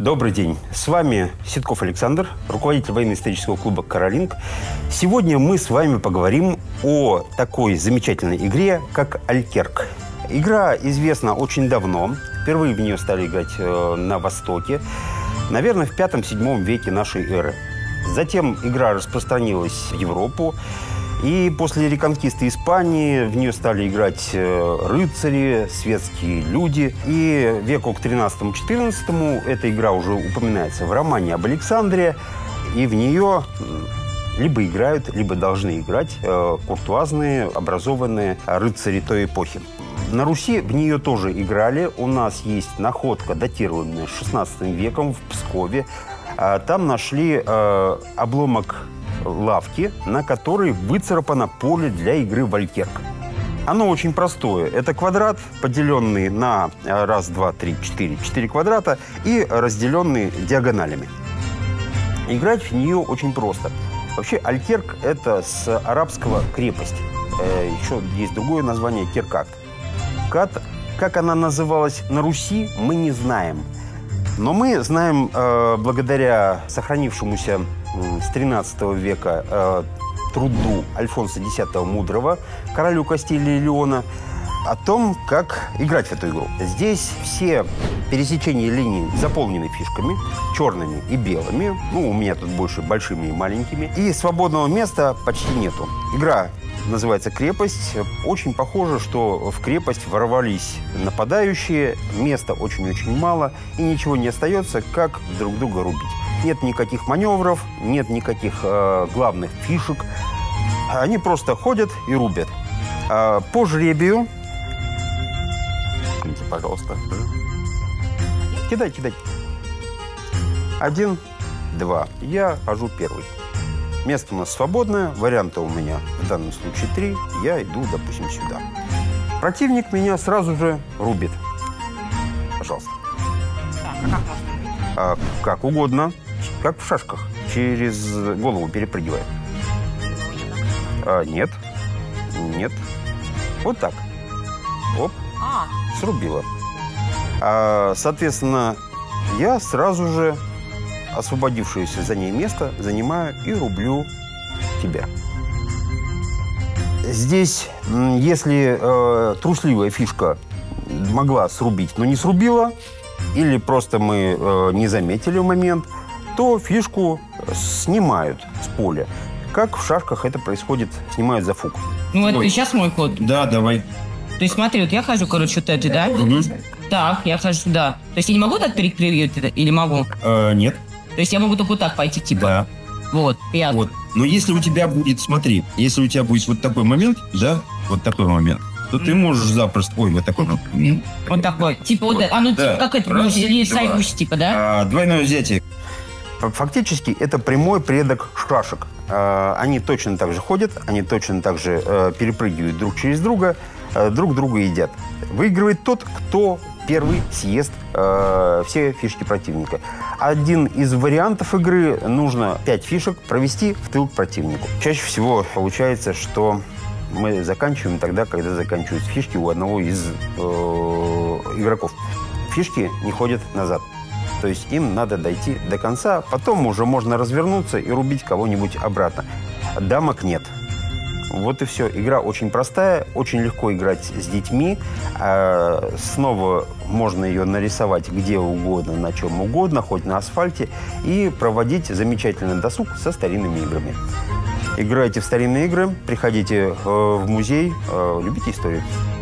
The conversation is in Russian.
Добрый день. С вами Ситков Александр, руководитель военно-исторического клуба «Каролинг». Сегодня мы с вами поговорим о такой замечательной игре, как Альтерк. Игра известна очень давно. Впервые в нее стали играть на Востоке, наверное, в V-VII веке нашей эры. Затем игра распространилась в Европу. И после реконкисты Испании в нее стали играть рыцари, светские люди. И веку к XIII-XIV эта игра уже упоминается в романе об Александре. И в нее либо играют, либо должны играть куртуазные, образованные рыцари той эпохи. На Руси в нее тоже играли. У нас есть находка, датированная XVI веком в Пскове. Там нашли обломок лавки, на которой выцарапано поле для игры в Альтерк. Оно очень простое. Это квадрат, поделенный на раз, два, три, четыре квадрата и разделенный диагоналями. Играть в нее очень просто. Вообще Альтерк – это с арабского крепость. Еще есть другое название – Керкат. Как она называлась на Руси, мы не знаем. Но мы знаем, благодаря сохранившемуся с XIII века труду Альфонса X Мудрого, королю Кастилии и Леона, о том, как играть в эту игру. Здесь все пересечения линий заполнены фишками, черными и белыми. Ну, у меня тут больше большими и маленькими. И свободного места почти нету. Игра называется «Крепость». Очень похоже, что в крепость ворвались нападающие. Места очень-очень мало. И ничего не остается, как друг друга рубить. Нет никаких маневров, нет никаких главных фишек. Они просто ходят и рубят. По жребию... Пожалуйста. Кидай. 1, 2. Я хожу первый. Место у нас свободное. Варианта у меня в данном случае 3. Я иду, допустим, сюда. Противник меня сразу же рубит. Пожалуйста. Как угодно. Как в шашках. Через голову перепрыгивая. Нет. Вот так. Оп. Срубила. Соответственно, я сразу же освободившееся за ней место занимаю и рублю тебя. Здесь, если трусливая фишка могла срубить, но не срубила, или просто мы не заметили момент, то фишку снимают с поля. Как в шашках это происходит, снимают за фук. Ну, это сейчас мой ход. Да, давай. То есть, смотри, вот я хожу, короче, вот это, да? Угу. Так, я хожу сюда. То есть я не могу так перепрыгивать или могу? Нет. То есть я могу только вот так пойти, типа? Да. Вот, я... Вот. Но если у тебя будет, смотри, если у тебя будет вот такой момент, да, вот такой момент, то ты можешь запросто... Ой, вот такой момент. Вот такой. Типа вот это. Ну, да. Типа, как это? Раз, Или сайгусь, типа, да? Двойное взятие. Фактически это прямой предок шашек. Они точно так же ходят, они точно так же перепрыгивают друг через друга, друг друга едят. Выигрывает тот, кто первый съест все фишки противника. Один из вариантов игры – нужно 5 фишек провести в тыл к противнику. Чаще всего получается, что мы заканчиваем тогда, когда заканчиваются фишки у одного из игроков. Фишки не ходят назад. То есть им надо дойти до конца, потом уже можно развернуться и рубить кого-нибудь обратно. Дамок нет. Вот и все. Игра очень простая, очень легко играть с детьми. Снова можно ее нарисовать где угодно, на чем угодно, хоть на асфальте, и проводить замечательный досуг со старинными играми. Играйте в старинные игры, приходите в музей, любите историю.